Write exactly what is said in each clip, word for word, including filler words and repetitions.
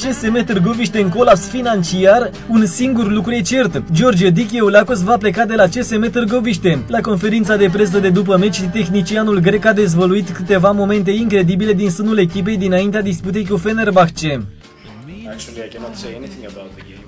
C S M Târgoviște în colaps financiar? Un singur lucru e cert. George Dicheoulakos va pleca de la C S M Târgoviște. La conferința de presă de după meci, tehnicianul grec a dezvăluit câteva momente incredibile din sânul echipei dinaintea disputei cu Fenerbahce. Actually, I cannot say anything about the game.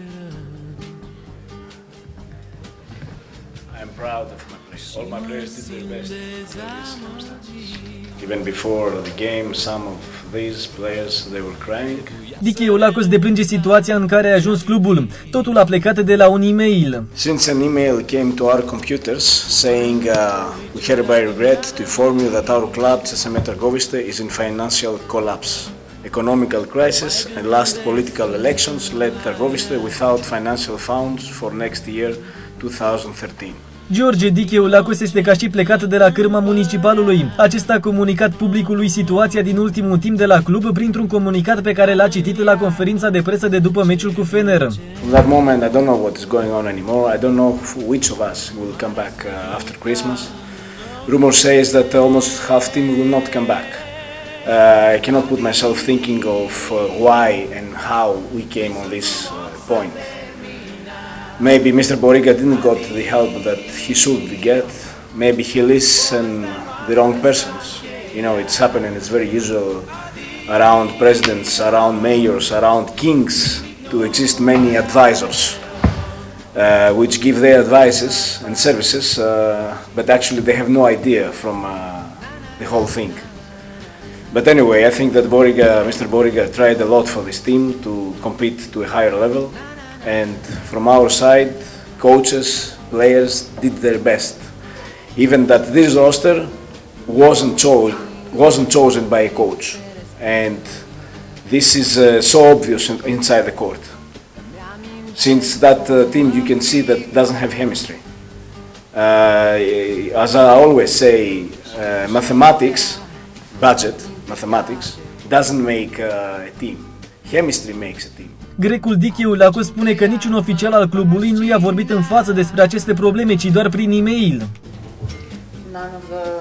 I am proud of my players. All my players did their best under these circumstances. Even before the game, some of these players, they were crying. Dicheoulakos deplânge situația în care a ajuns clubul. Totul a plecat de la un e-mail. Since an email came to our computers saying uh, we hereby regret to inform you that our club C S M Târgoviște is in financial collapse. Economical crisis and last political elections led Târgoviște without financial funds for next year, two thousand thirteen. George Dicheoulakos este ca și plecat de la cârma municipalului. Acesta a comunicat publicului situația din ultimul timp de la club printr-un comunicat pe care l-a citit la conferința de presă de după meciul cu Fener. From that moment, I don't know what is going on anymore. I don't know which of us will come back uh, after Christmas. Rumor says that almost half team will not come back. Uh, I cannot put myself thinking of uh, why and how we came on this uh, point. Maybe Mister Boriga didn't got the help that he should get. Maybe he listened the wrong persons. You know, it's happening, it's very usual around presidents, around mayors, around kings to exist many advisors uh, which give their advices and services, uh, but actually they have no idea from uh, the whole thing. But anyway, I think that Boriga, Mister Boriga tried a lot for this team to compete to a higher level. And from our side, coaches, players did their best. Even that this roster wasn't, cho wasn't chosen by a coach. And this is uh, so obvious in inside the court. Since that uh, team, you can see that doesn't have chemistry. Uh, as I always say, uh, mathematics, budget, mathematics, doesn't make uh, a team. Chemistry makes a team. Grecul Dicheoulakos spune că niciun oficial al clubului nu i-a vorbit în față despre aceste probleme, ci doar prin e-mail. None of the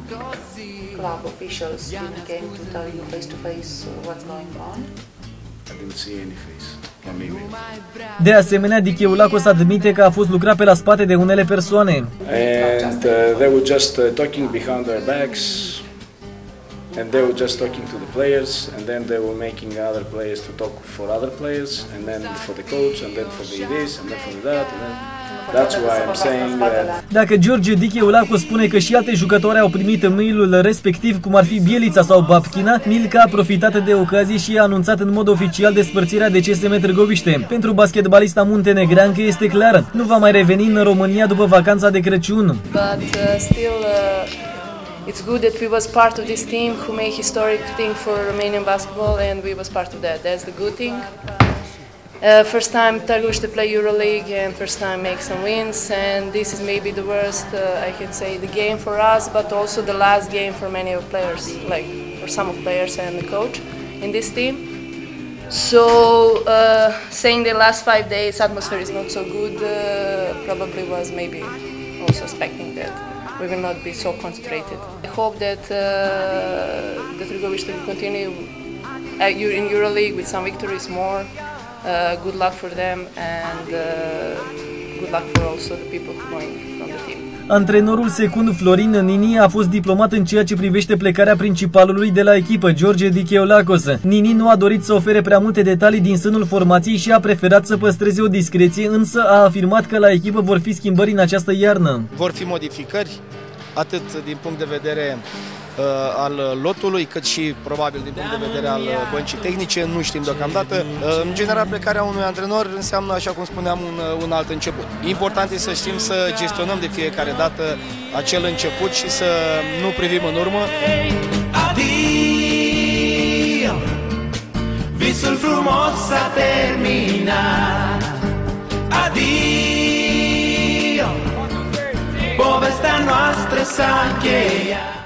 club officials came to tell you face to face what's going on. I didn't see any face from email. De asemenea, Dicheoulakos admite că a fost lucrat pe la spate de unele persoane. And uh, they were just uh, talking behind their backs. And they were just talking to the players, and then they were making other players to talk for other players, and then for the coach, and then for the this, and then for the that, and then that's why I'm saying that. Dacă George Dicheoulakos spune că și alte jucători au primit mailul respectiv, cum ar fi Bielița sau Babkina, Milca a profitat de ocazie și a anunțat în mod oficial despărțirea de C S M Târgoviște. Pentru basketbalista muntenegreancă este clar, nu va mai reveni în România după vacanța de Crăciun. But uh, still uh... it's good that we was part of this team who made historic thing for Romanian basketball, and we was part of that. That's the good thing. Uh, first time Târgoviște play EuroLeague, and first time make some wins, and this is maybe the worst, uh, I can say, the game for us, but also the last game for many of players, like for some of players and the coach in this team. So uh, saying the last five days atmosphere is not so good, uh, probably was maybe also expecting that we will not be so concentrated. I hope that uh, the Târgoviște will continue uh, in EuroLeague with some victories more. Uh, good luck for them, and uh, good luck for also the people going from the team. Antrenorul secund Florin Nini a fost diplomat în ceea ce privește plecarea principalului de la echipă, George Dicheoulakos. Nini nu a dorit să ofere prea multe detalii din sânul formației și a preferat să păstreze o discreție, însă a afirmat că la echipă vor fi schimbări în această iarnă. Vor fi modificări, atât din punct de vedere uh, al lotului, cât și probabil din punct de vedere al băncii tehnice, nu știm deocamdată. Uh, în general, plecarea unui antrenor înseamnă, așa cum spuneam, un, un alt început. Important este să știm să gestionăm de fiecare dată acel început și să nu privim în urmă. Adio, visul frumos s-a terminat. Adio, povestea noastră s-a încheiat.